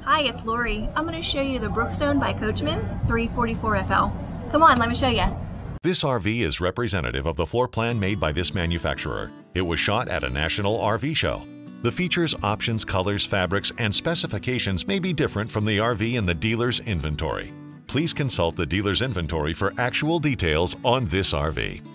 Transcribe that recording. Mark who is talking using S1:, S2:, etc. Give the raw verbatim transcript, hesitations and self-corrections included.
S1: Hi, it's Lori. I'm going to show you the Brookstone by Coachmen three forty-four F L. Come on, let me show you.
S2: This R V is representative of the floor plan made by this manufacturer. It was shot at a national R V show. The features, options, colors, fabrics, and specifications may be different from the R V in the dealer's inventory. Please consult the dealer's inventory for actual details on this R V.